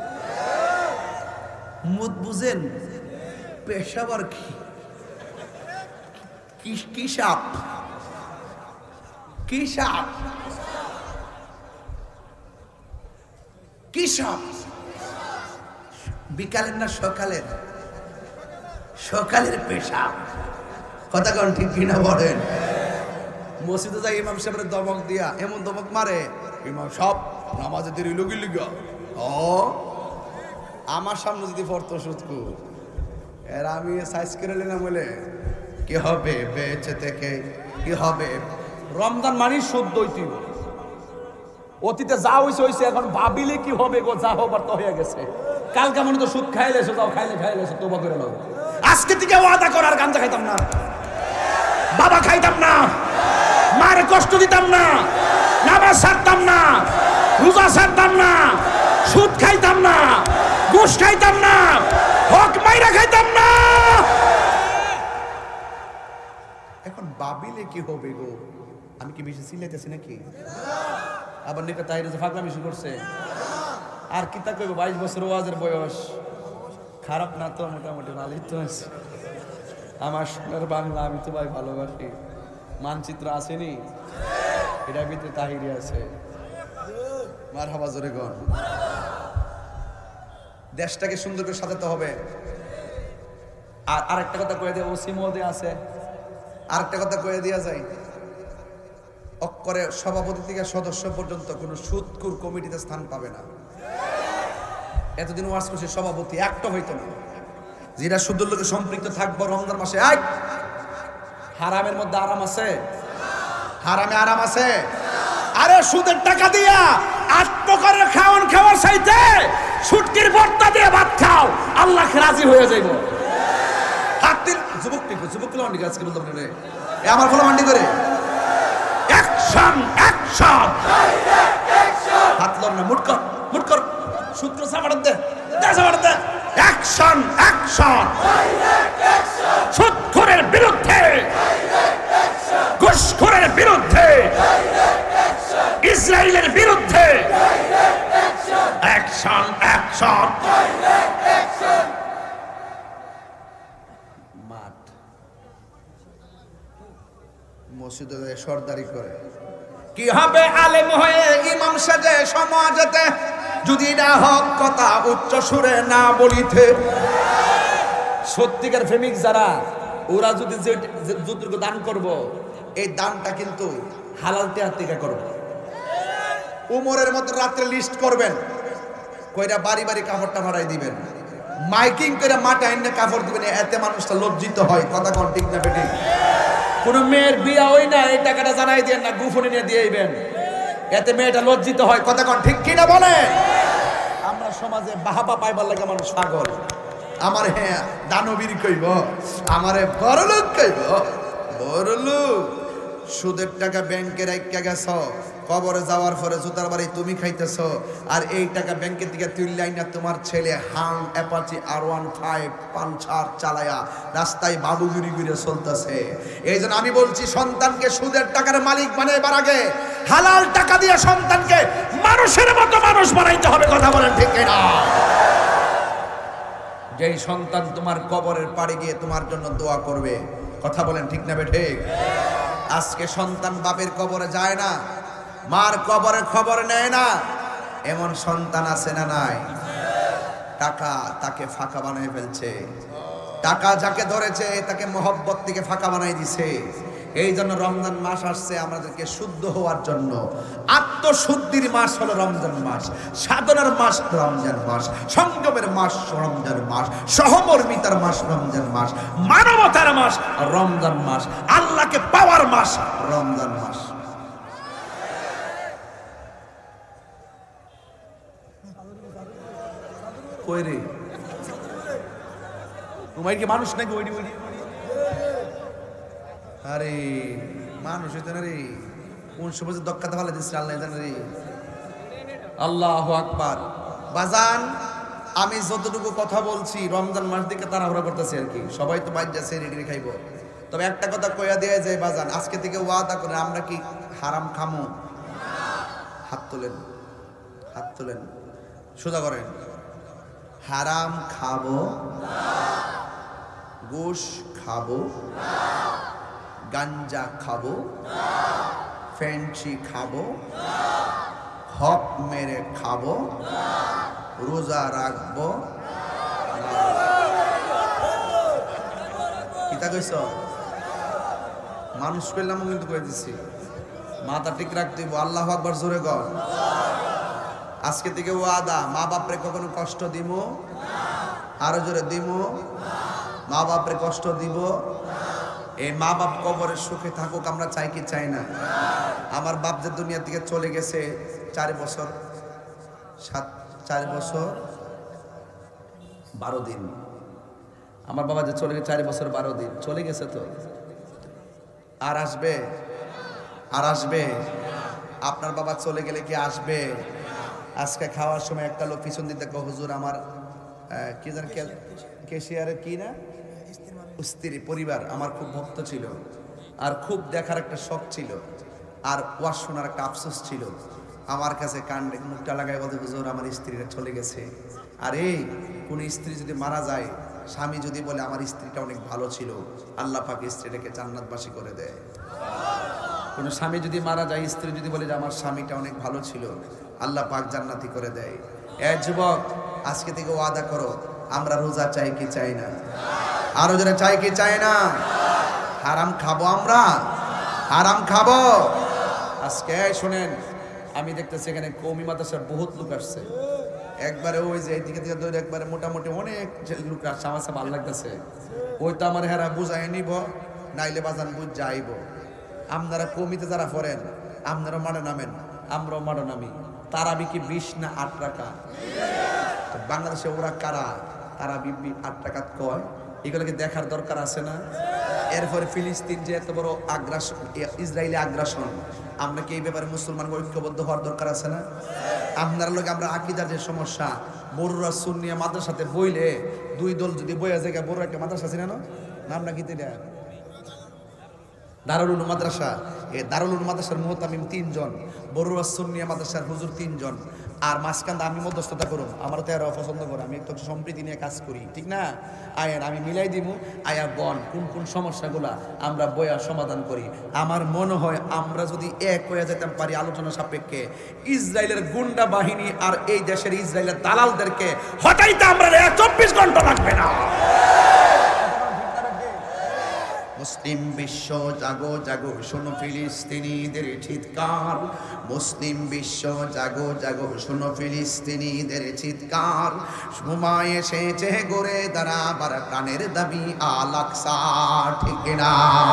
মুদ বুঝেন? পেশাবার কি কি সাপ, কি সাপ, কি সাপ? বিকালের না সকালের? সকালের পেশাব। কথা কোন ঠিক কিনা বলেন? মসজিদে যাই ইমাম সাহেবের দমক দিয়া এমন দমক মারে, ইমাম সব নামাজে দেরি লগি লিগা। ও আমার সামনে যদি পড়তো সুদখোর, এর আমি সাইজ করে নিলাম বলে কি হবে বেঁচে থেকে, কি হবে? রমজান মানি শুদ্ধ হইতি, অতীতে যা হইছে হইছে, এখন ভাবিলে কি হবে গো, যা হবার তো হয়ে গেছে। কালকে মনে তো সুদ খাইলেছো, যাও খাইলে খাইলেছো, তোবা করে নাও। আজকে থেকে ওয়াদা করার গাঞ্জা খাইতাম না, বাবা খাইতাম না, মায়ের কষ্ট দিতাম না, নামাজ ছাড়তাম না, রোজা ছাড়তাম না, সুদ খাইতাম না, ঘুষ খাইতাম না, হক মাইরা খাইতাম না। এখন ভাবিলে কি হবে গো? আমি কি বেশি চিল্লাইতেছি নাকি? আবার নিকা তাহির যে ফাগলামি শুরু করছে আর কি তা কইব 22 বছর ওয়াজের বয়স খারাপ না তো মোটামুটি ভালোই তো আছে আমার সোনার বাংলা আমি তো ভাই ভালোবাসি মানচিত্র আসেনি এটার ভিতরে তাহিরি আছে মারহাবা জোরে গণ দেশটাকে সুন্দর করে সাজাতে হবে আর আরেকটা কথা কয়ে দিয়ে ওসি মহোদয় আছে আরেকটা কথা কয়ে দেওয়া যায় অক্ষরে সভাপতি থেকে সদস্য পর্যন্ত কোনো সুদকুর কমিটিতে স্থান পাবে না এতদিন ওয়াজ করছে সভাপতি একটা হইতো না যেটা সুদূর লোকে সম্পৃক্ত থাকবো রমজান মাসে হারামের মধ্যে আরাম আছে হারামে আরাম আছে আরে সুদের টাকা দিয়া 8 প্রকারের খাওয়ার চাইতে সুটকির ভর্তা দিয়ে ভাত খাও আল্লাহ রাজি হয়ে যাইব হাতির যুবক লন্ডি আজকে বলতাম রে আমার ফলো মান্ডি করে অ্যাকশন হাত লন না মুট কর সূত্র সাবাড় দে অ্যাকশন সুদখোরের বিরুদ্ধে ঘুষখোরের বিরুদ্ধে ইসরায়েলের বিরুদ্ধে অ্যাকশন মাঠ মসজিদে সরদারি করে কি হবে আলেম হয়ে ইমাম সাজে সমাজেতে যদি না হক কথা উচ্চ সুরে না বলিতে সত্যিকার প্রেমিক যারা ওরা যদি যতটুকু দান করব এই দানটা কিন্তু হালাল টাকা থেকে করব উমরের মতো রাত্রে লিস্ট করবেন কইরা বাড়ি কাপড়টা ভাড়াই দিবেন মাইকিং করে মাঠে আইনে কাপড় দিবেন এতে মানুষটা লজ্জিত হয় কথা কোন ঠিক না বেটি কোন মেয়ের বিয়া হই না এই টাকাটা জানাই দেন না গোপনে নিয়ে দিয়েইবেন এতে মেয়েটা লজ্জিত হয় কথা কোন ঠিক কি না বলে আমরা সমাজে বাহাবা পাইবার লাগে মানুষ পাগল আমার হ্যাঁ দানবীর কইব আমারে বড়লোক কইব বড়লোক সুদের টাকা ব্যাংকে রাইখা গেছ কবরে যাওয়ার পরে জুতার বাড়ি তুমি খাইতেছ আর এই টাকা ব্যাংকে থেকে তুললাই না তোমার ছেলে হাং অ্যাপাচি R15 পালসার চালায়া রাস্তায় বাবুগিরি ঘুরে চলতেছে এই জন্য আমি বলছি সন্তানকে সুদের টাকার মালিক বানাইবার আগে হালাল টাকা দিয়ে সন্তানকে মানুষের মতো মানুষ বানাইতে হবে কথা বলেন ঠিক কিনা যেই সন্তান তোমার কবরের পাড়ে গিয়ে তোমার জন্য দোয়া করবে কথা বলেন ঠিক না বেঠে আজকে সন্তান বাপের কবরে যায় না মার কবরে খবর নেয় না এমন সন্তান আছে না নাই টাকা তাকে ফাঁকা বানিয়ে ফেলছে টাকা যাকে ধরেছে তাকে মহব্বত থেকে ফাঁকা বানাই দিছে এই জন্য রমজান মাস আসছে আমাদেরকে শুদ্ধ হওয়ার জন্য আত্মশুদ্ধির মাস হলো রমজান মাস সাধনার মাস রমজান মাস সংযমের মাস রমজান মাস সহমর্মিতার মাস রমজান মাস মানবতার মাস রমজান মাস আল্লাহকে পাওয়ার মাস রমজান মাস কই রে তোমার কি মানুষ নাকি ওইডি আরে মানুষ হইতো না রে কোন সময় দক্কাতে ফেলে দিচ্ছে আল্লাহ জানে রে আল্লাহু আকবার বাজান আমি যতটুকু কথা বলছি রমজান মাস দিকে তাড়াহুড়া করতেছি আর কি সবাই তো বাইরে যাচ্ছে রেডি খাইব তবে একটা কথা কইয়া দেয়া যায় বাজান আজকে থেকে ওয়াদা করে আমরা কি হারাম খামু হাত তোলেন সোজা করেন হারাম খাবো ঘুষ খাবো গাঞ্জা খাবো ফেন্সি খাবো হক মেরে খাবো রোজা রাখবো কিতা কইছ মানুষ পেলাম কিন্তু কয়ে দিছি মাথা ঠিক রাখতে আল্লাহু আকবার জোরে কর আজকে থেকে ওয়াদা মা বাপরে কখনো কষ্ট দিব আরো জোরে দিব মা বাপরে কষ্ট দিব এই মা বাপ কবরে সুখে থাকুক আমরা চাই কি চাই না আমার বাপ যে দুনিয়া থেকে চলে গেছে 4 বছর 12 দিন আমার বাবা যে চলে গেছে 4 বছর 12 দিন চলে গেছে তো আর আসবে আপনার বাবা চলে গেলে কি আসবে আজকে খাওয়ার সময় একটা লোক পিছন দিতে কো হুজুর আমার কি জান কেশিয়ারের কি না স্ত্রী পরিবার আমার খুব ভক্ত ছিল আর খুব দেখার একটা শখ ছিল আর ওয়াজ শোনার একটা আফসোস ছিল আমার কাছে কাণ্ডে মুখটা লাগাই বলতে, হুজুর আমার স্ত্রীরা চলে গেছে। আরে কোন স্ত্রী যদি মারা যায়, স্বামী যদি বলে আমার স্ত্রীটা অনেক ভালো ছিল, আল্লাহ পাক স্ত্রীটাকে জান্নাতবাসী করে দেয়। কোন স্বামী যদি মারা যায়, স্ত্রী যদি বলে যে আমার স্বামীটা অনেক ভালো ছিল, আল্লাহ পাক জান্নাতি করে দেয়। এ যুবক, আজকে থেকে ওয়াদা করো, আমরা রোজা চাই কি চাই না? আরো যারা চাই কি চাই না? হারাম খাবো আমরা? হারাম খাবো? আজকে শোনেন, আমি দেখতেছি এখানে কওমি মাদ্রাসার বহুত লোক আসছে। একবারে ওই যে এইদিকে থেকে ধরে একবারে মোটামুটি অনেক লোক আসছে, আমার কাছে ভালো লাগতেছে। ওই তো আমার হেরা বুঝাই নিব, নাইলে বাজান বুঝ যাইব। আপনারা কওমিতে যারা পড়েন, আপনারা মাঠে নামেন, আমরাও মাঠে নামি। তারাবি কি 20 না 8 রাকাত? তো বাংলাদেশে ওরা কারা তারাবি 8 রাকাত কয়? এগুলোকে দেখার দরকার আছে না? এরপরে ফিলিস্তিন যে এত বড় আগ্রাসন, ইসরায়েলি আগ্রাসন, আমরা কি এই ব্যাপারে মুসলমান ঐক্যবদ্ধ হওয়ার দরকার আছে না? আপনার লোক আমরা আকীদার যে সমস্যা, বড়রা সুন্নিয়া মাদ্রাসাতে বইলে 2 দল যদি বইয়া জায়গা, বড় একটা মাদ্রাসা ছিল না, নাম না কি এটা দারুল উলুম মাদ্রাসা। এই দারুল উলুম মাদ্রাসার মুহতামিম 3 জন, বড়রা সুন্নিয়া মাদ্রাসার হুজুর 3 জন, আর মাঝখান আমি মধ্যস্থতা করুন। আমার তো এরা পছন্দ করে, আমি একটু সম্প্রীতি নিয়ে কাজ করি, ঠিক না? আয়ার আমি মিলাই দিব, আয়া বন কোন কোন সমস্যাগুলা আমরা বইয়া সমাধান করি। আমার মনে হয় আমরা যদি এক হয়ে যেতাম পারি আলোচনা সাপেক্ষে, ইসরায়েলের গুন্ডা বাহিনী আর এই দেশের ইসরায়েলের দালালদেরকে হটাইতে আমরা 24 ঘন্টা লাগবে না। মুসলিম বিশ্ব জাগো জাগো, শোনো ফিলিস্তিনিদের চিৎকার। মুসলিম বিশ্ব জাগো জাগো, শোনো ফিলিস্তিনিদের চিৎকার। সময় এসেছে গড়ে দাঁড়াবার প্রাণের দাবি আল আকসা, ঠিক না?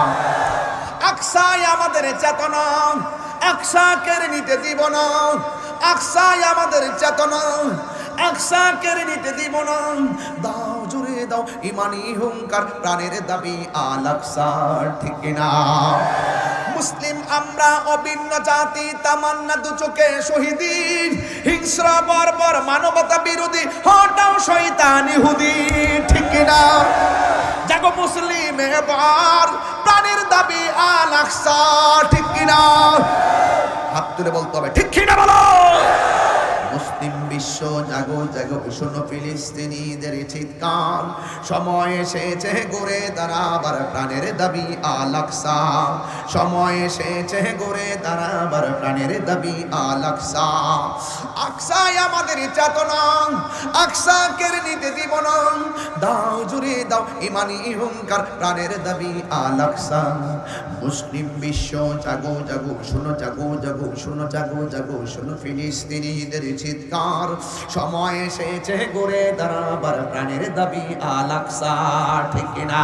আকসাই আমাদের চেতনা, আকসা কেড়ে নিতে দিব না। আকসাই আমাদের চেতনা, আকসা কেড়ে নিতে দিব না। দাও জুড়ে দাও ইমানি হুঙ্কার, প্রাণের দাবি আল আকসা, ঠিক না? মুসলিম আমরা অভিন্ন জাতি, তামান্না 2 চোখে শহীদি। হিংস্র বর্বর মানবতা বিরোধী, হটাও শয়তান ইহুদি, ঠিক না? জাগো মুসলিম এবার, প্রাণের দাবি আল আকসা, ঠিক না? হাত তুলে বলতে হবে, ঠিক কিনা বলো? মুসলিম বিশ্ব জাগো জাগো, শোনো ফিলিস্তিনিদের চিৎকার। সময় এসেছে গড়ে দাঁড়াবার প্রাণের দাবি আল আকসা। সময় এসেছে গড়ে দাঁড়াবার প্রাণের দাবি আল আকসা। আকসাই আমাদের চেতনা, আকসা কেড়ে নিতে দিব না। দাও জুড়ে দাও ইমানি হুঙ্কার, প্রাণের দাবি আল আকসা। মুসলিম বিশ্ব জাগো জাগো, শোনো জাগো জাগো, শোনো জাগো জাগো, শোনো ফিলিস্তিনিদের চিৎকার। সময় এসেছে গড়ে দাঁড়াবার প্রাণের দাবি আল আকসা, ঠিক না?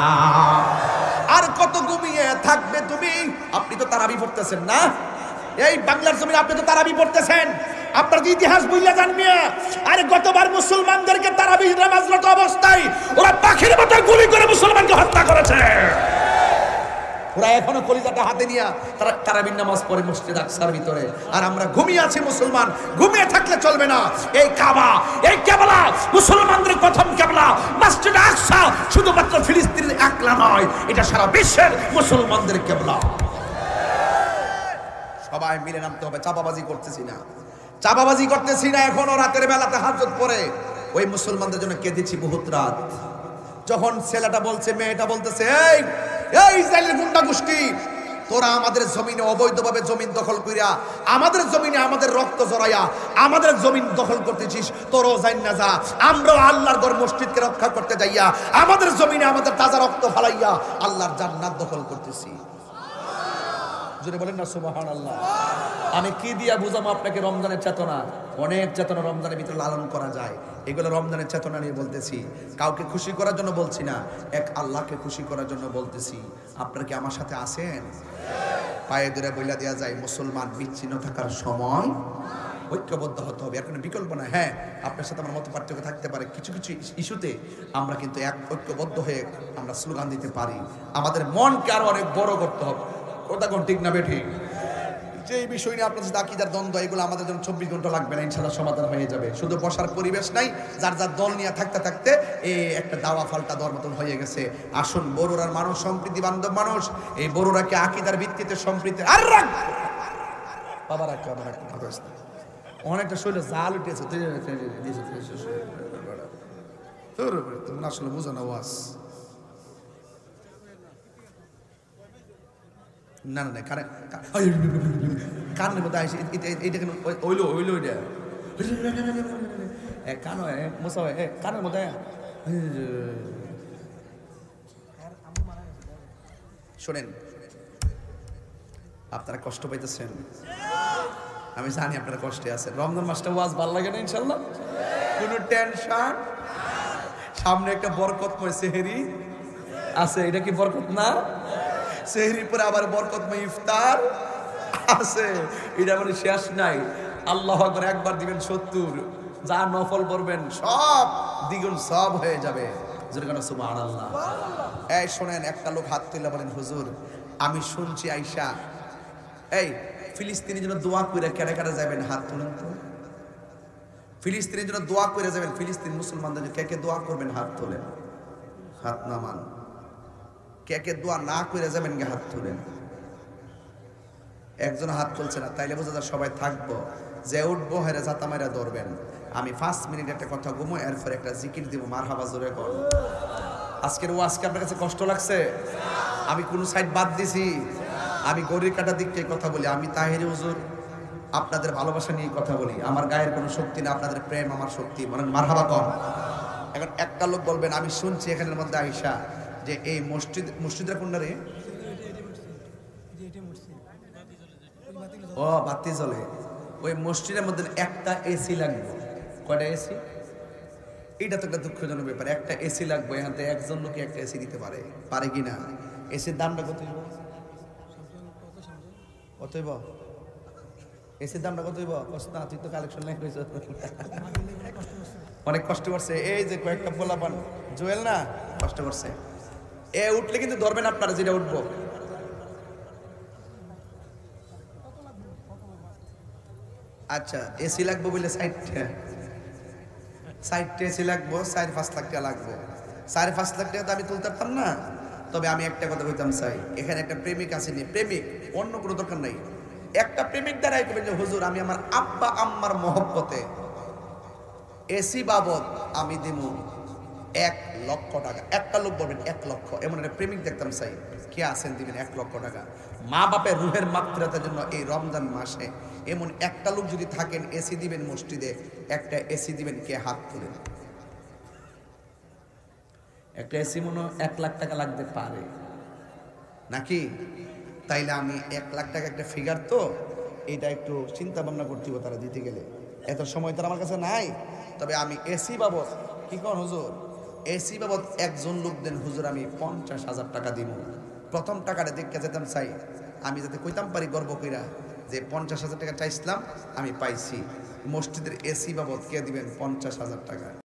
আর কত ঘুমিয়ে থাকবে তুমি? আপনি তো তারাবি পড়তেছেন না? এই বাংলার জমিনে আপনি তো তারাবি পড়তেছেন। আপনার ইতিহাস বুঝলে জানবে। আরে গতবার মুসলমানদেরকে তারাবি নামাজরত অবস্থায় ওরা পাখির মতো গুলি করে মুসলমানকে হত্যা করেছে। ওরা এখনো কলিজাটা হাতে নিয়ে তারা তারাবির নামাজ পড়ে মসজিদ আকসার ভিতরে, আর আমরা ঘুমিয়ে আছি। মুসলমান ঘুমিয়ে থাকলে চলবে না। এই কাবা, এই কিবলা মুসলমানদের প্রথম কিবলা মসজিদ আকসা শুধুমাত্র ফিলিস্তিনের একলা নয়, এটা সারা বিশ্বের মুসলমানদের কিবলা। সবাই মিলে নামতে হবে। চাপাবাজি করতেছি না, চাপাবাজি করতেছি না। এখনো রাতের বেলাতে হাজত পড়ে ওই মুসলমানদের জন্য কেঁদেছি বহুত রাত। যখন ছেলেটা বলছে, মেয়েটা বলতেছে, এই এই ইসরায়েলের গুন্ডা গোষ্ঠী, তোরা আমাদের জমিনে অবৈধভাবে জমিন দখল কইরা, আমাদের জমিনে আমাদের রক্ত জড়াইয়া আমাদের জমিন দখল করতেছিস, তোরও যাই না যা। আমরাও আল্লাহর ঘর মসজিদকে রক্ষা করতে যাইয়া আমাদের জমিনে আমাদের তাজা রক্ত ফালাইয়া আল্লাহর জান্নাত দখল করতেছি। জোরে বলেন না সুবহানাল্লাহ। আমি কি দিয়া বুঝাবো আপনাকে রমজানের চেতনা? অনেক চেতনা রমজানের ভিতরে লালন করা যায়। এগুলো রমজানের চেতনা নিয়ে বলতেছি। কাউকে খুশি করার জন্য বলছি না, এক আল্লাহকে খুশি করার জন্য বলতেছি। আপনারা কি আমার সাথে আছেন? পায়ে ধরে বইলা দেওয়া যায়, মুসলমান বিচ্ছিন্ন থাকার সময়, ঐক্যবদ্ধ হতে হবে, এর কোনো বিকল্প না। হ্যাঁ, আপনার সাথে আমার মত পার্থক্য থাকতে পারে, কিছু কিছু ইস্যুতে আমরা কিন্তু এক ঐক্যবদ্ধ হয়ে আমরা স্লোগান দিতে পারি। আমাদের মনকে আরো অনেক বড় করতে হবে। কথা কোন ঠিক না বেঠিক? যে এই বিষয় নিয়ে আপনার সাথে আকীদার দ্বন্দ্ব, এগুলো আমাদের জন্য 24 ঘন্টা লাগবে না, ইনশাআল্লাহ সমাধান হয়ে যাবে। শুধু বসার পরিবেশ নাই, যার যার দল নিয়ে থাকতে থাকতে এই একটা দাওয়া ফাল্টা দেওয়ার মতন হয়ে গেছে। আসুন, বড়ুরার মানুষ সম্প্রীতি বান্ধব মানুষ, এই বড়ুরাকে আকীদার ভিত্তিতে সম্প্রীতি আর রাখবো। বাবা রাখবো, বাবা রাখবো। অনেকটা শৈল জাল উঠেছে তুমি আসলে বুঝো না ওয়াজ না না না কানের মধ্যে আসে এইটা কেন ওইলো ওইলো ওইটা কান হয় মশা হয় কানের মধ্যে শোনেন আপনারা কষ্ট পাইতেছেন আমি জানি আপনারা কষ্টে আছেন রমজান মাসটা ওয়াজ ভালো লাগে না ইনশাল্লাহ কোনো টেনশন সামনে একটা বরকতময় সেহরি আছে এটা কি বরকত না সেহরির পরে আবার বরকতময় ইফতার আছে এটা মানে শেষ নাই আল্লাহ আকবার একবার দিবেন 70 যা নফল করবেন সব দ্বিগুণ সব হয়ে যাবে যেরকম সুবহানাল্লাহ এই শোনেন একটা লোক হাত তুলে বলেন হুজুর আমি শুনছি আয়েশা এই ফিলিস্তিনের জন্য দোয়া করে কেটে কেটে যাবেন হাত তুলেন তো ফিলিস্তিনের জন্য দোয়া করে যাবেন ফিলিস্তিন মুসলমানদের কে কে দোয়া করবেন হাত তোলেন হাত নামান কে কে দোয়া না করে যাবেন গে হাত তুলেন একজন হাত তুলছে না তাইলে বোঝা যায় সবাই থাকবো যে উঠবো হেরে জাতা মাইরা ধরবেন আমি 5 মিনিট একটা কথা ঘুমো এরপর একটা জিকির দিব মারহাবা জোরে কর আজকের ওয়াজকে আপনার কাছে কষ্ট লাগছে আমি কোন সাইড বাদ দিছি আমি গরির কাটা দিক থেকে কথা বলি আমি তাহেরি হুজুর আপনাদের ভালোবাসা নিয়ে কথা বলি আমার গায়ের কোনো শক্তি না আপনাদের প্রেম আমার শক্তি মানে মারহাবা কর এখন একটা লোক বলবেন আমি শুনছি এখানের মধ্যে আয়েশা যে এই মসজিদের কোনটারে ও বাতি জ্বলে ওই মসজিদের মধ্যে একটা এসি লাগবে কয়টা এসি এটা তো একটা দুঃখজনক ব্যাপার একটা এসি লাগবে এখান থেকে একজন লোকে একটা এসি দিতে পারে কিনা এসির দামটা কত হইব এসির দামটা কত হইব না তুই তো কালেকশন নাই কইছ অনেক কষ্ট করছে এই যে কয়েকটা পোলাপান জুয়েল না কষ্ট করছে এ উঠলে কিন্তু ধরবেন আপনারা যেটা উঠবো আচ্ছা এসি লাগবে বলে সাইডটা এসি লাগবো 4-5 লাখ টাকা লাগবে 4-5 লাখ টাকা তো আমি তুলতে পারতাম না তবে আমি একটা কথা কইতাম চাই এখানে একটা প্রেমিক আসেনি প্রেমিক অন্য কোনো দরকার নাই একটা প্রেমিক দ্বারাই কবেন যে হুজুর আমি আমার আব্বা আম্মার মহব্বতে এসি বাবদ আমি দিব 1 লক্ষ টাকা একটা লোক বলবেন 1 লক্ষ এমন একটা প্রেমিক দেখতাম চাই কে আছেন দিবেন 1 লক্ষ টাকা মা বাপের রুহের মাগফিরাতের জন্য এই রমজান মাসে এমন একটা লোক যদি থাকেন এসি দিবেন মসজিদে একটা এসি দিবেন কে হাত তুলেন একটা এসি মনে 1 লাখ টাকা লাগতে পারে নাকি তাইলে আমি 1 লাখ টাকা একটা ফিগার তো এটা একটু চিন্তা ভাবনা করতে হবে তারা দিতে গেলে এত সময় তো আমার কাছে নাই তবে আমি এসি বাবদ কি কোন হুজুর এসি বাবদ একজন লোক দেন হুজুর আমি 50,000 টাকা দিব প্রথম টাকাটা দেখতে যেতাম চাই আমি যাতে কইতাম পারি গর্ব কইরা যে 50,000 টাকা চাইছিলাম আমি পাইছি মসজিদের এসি বাবদ কে দিবেন 50,000 টাকা